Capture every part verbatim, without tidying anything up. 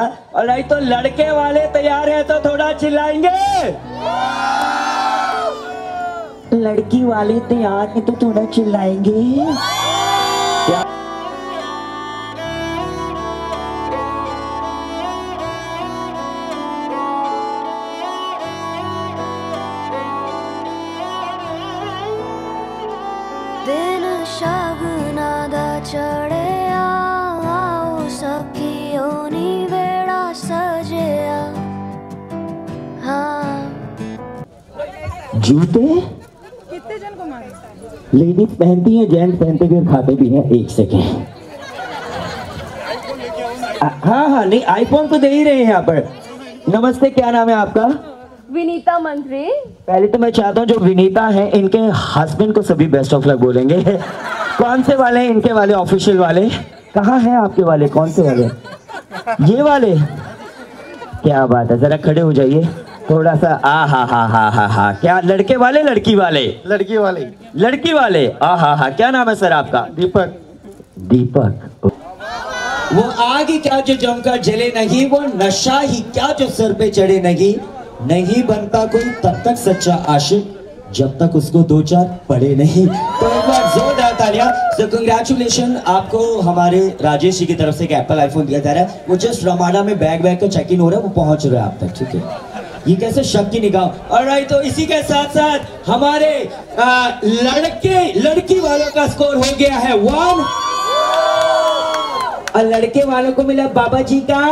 और नहीं तो लड़के वाले तैयार हैं तो थोड़ा चिल्लाएंगे। लड़की वाले तैयार हैं तो थोड़ा चिल्लाएंगे। क्या दिन शगुना दा चढ़े आओ सखियों नी बेड़ा सजिया। हाँ जूते कितने जन को मारे? लेडीज पहनती हैं, जेंट्स पहनते भी और खाते भी हैं। एक सेकेंड, हाँ हाँ नहीं आईफोन तो दे ही रहे हैं यहाँ पर। नमस्ते, क्या नाम है आपका? विनीता मंत्री। पहले तो मैं चाहता हूँ जो विनीता है इनके हस्बैंड को सभी बेस्ट ऑफ लक बोलेंगे। कौन से वाले हैं इनके वाले? ऑफिशियल वाले कहाँ हैं आपके वाले? कौन से वाले? ये वाले? क्या बात है, जरा खड़े हो जाइए थोड़ा सा। आ हा हा हा हा हा क्या लड़के वाले लड़की वाले? लड़की वाले। लड़की वाले, आ हा हा। क्या नाम है सर आपका? दीपक। दीपक। वो आग ही क्या जो जमकर जले नहीं, वो नशा ही क्या जो सर पे चढ़े नहीं। नहीं बनता कोई तब तक सच्चा आशिक जब तक उसको दो चार पड़े नहीं। तो एक बार जोरदार तालियां। सो कंग्रेचुलेशन, आपको हमारे राजेश जी की तरफ से एक एप्पल आईफोन दिया जा रहा है। वो जस्ट रमाडा में बैग बैग का चेक इन हो रहा है, वो पहुंच रहा है आप तक। ठीक है, ये कैसे शक की निगाह। ऑलराइट, तो इसी के साथ साथ हमारे आ, लड़के लड़की वालों का स्कोर हो गया है वन और लड़के वालों को मिला बाबा जी का।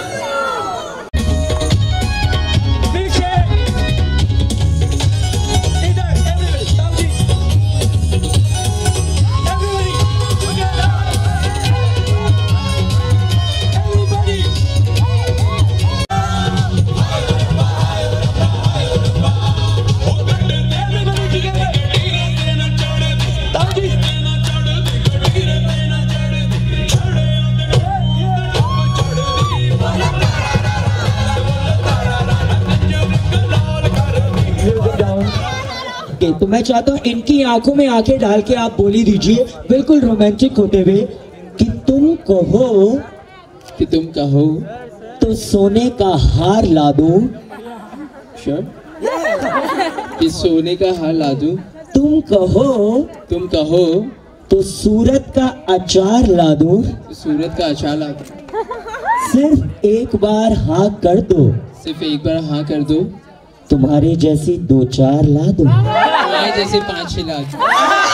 तो मैं चाहता हूँ इनकी आंखों में आंखें डाल के आप बोली दीजिए बिल्कुल रोमांटिक होते हुए कि तुम कहो कि तुम कहो तो सोने का हार ला दूं। कि सोने का हार ला दूं। तुम कहो तुम कहो तो सूरत का अचार ला दूं। सूरत का अचार ला दूं। सिर्फ एक बार हाँ कर दो। सिर्फ एक बार हाँ कर दो। तुम्हारे जैसी दो चार ला दूं। तुम्हारे जैसे पाँच छह ला दूं।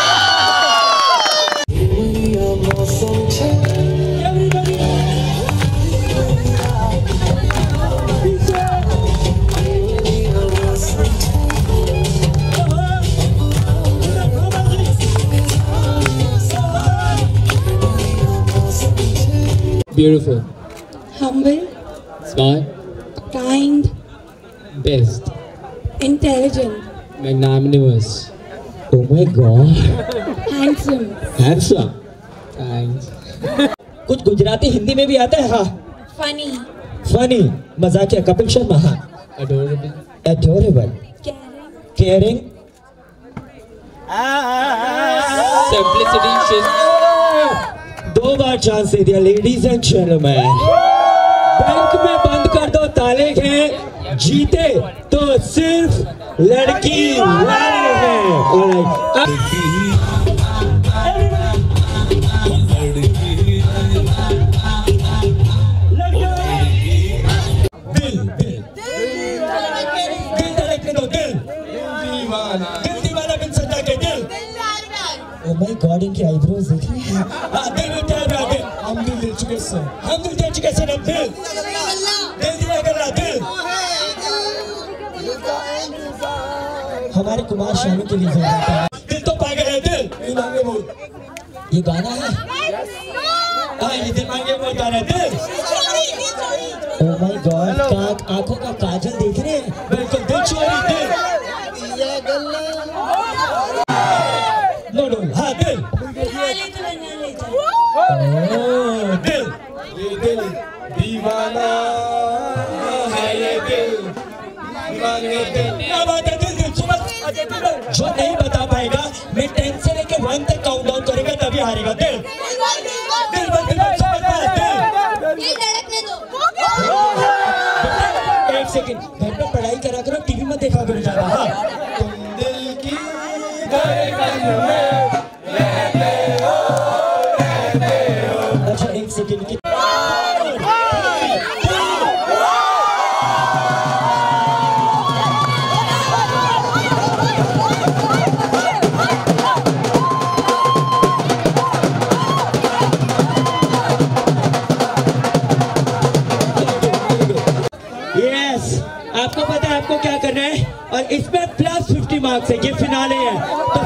Beautiful. Humble. Smart. Kind. Best. Intelligent. Magnanimous. Oh my God. Handsome. Handsome. Thanks. कुछ गुजराती हिंदी में भी आता है। हाँ। Funny. Funny. मजाकिया। कपिल शर्मा। हाँ। Adorable. Adorable. Caring. Caring. Simplicity. दो बार चांस दे दिया। लेडीज एंड जेंटलमैन, बैंक में बंद कर दो ताले हैं, जीते तो सिर्फ लड़की वाले हैं। दिल दिल दिल धड़कने दो। दिल दिल दीवाना बिन सजा के दिल। Oh my God, इनकी आईब्रोज देख रहे हैं। हाँ, दिल में क्या रहा दिल? हम दिल दे चुके सर। हम दिल दे चुके सर। हम दिल दिल दिया कर रहा दिल। हमारे कुमार शानू के लिए जरूरत है। दिल तो पागल है दिल। दिल मांगे बोल। ये गाना है। हाँ, ये दिल मांगे बोल गाना है दिल। Oh my God, काक आंखों का काजल देख रहे हैं। बिल्कुल दिल चोरी दिल। नो नो हाँ दिल। ओ दिल, ये दिल दीवाना है, ये दिल दीवाने दिल। क्या बात है दिल दिल सुबह। जो नहीं बता पाएगा मैं टेन से लेके वन तक काउंट डाउन करेगा तभी हारेगा। दिल दिल दिल दिल दिल। सेकंड, घर पे पढ़ाई करा करो, टीवी में देखा करो ज्यादा। हाँ, तुम दिल की धड़कन में रहते हो, रहते हो। अच्छा एक सेकंड की आपको पता है आपको क्या करना है, और इसमें प्लस फिफ्टी मार्क्स है, ये फिनाले है। तो